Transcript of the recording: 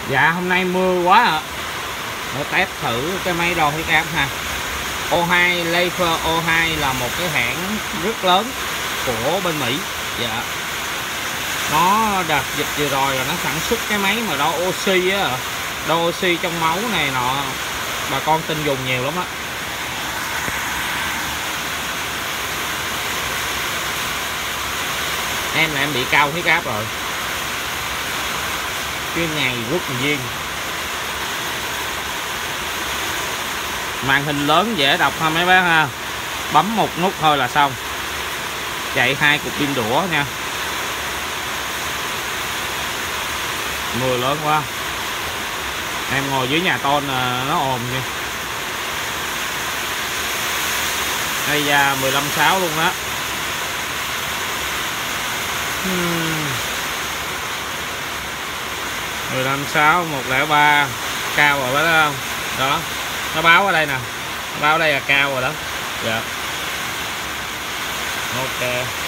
Dạ hôm nay mưa quá ạ. Để test thử cái máy đo huyết áp ha. O2 Lafer O2 là một cái hãng rất lớn của bên Mỹ. Dạ. Nó đợt dịch vừa rồi là nó sản xuất cái máy mà đo oxy á, đo oxy trong máu này nọ, bà con tin dùng nhiều lắm á. Em là em bị cao huyết áp rồi, cái ngày rút viên. Màn hình lớn dễ đọc ha mấy bác ha, bấm một nút thôi là xong. Chạy 2 cục pin đũa nha. Mưa lớn quá, em ngồi dưới nhà tôn nó ồn nha. Đây ra 15.6 luôn đó. 15.6 103 cao rồi đó không? Đó, nó báo ở đây nè, nó báo ở đây là cao rồi đó. Dạ. Ok.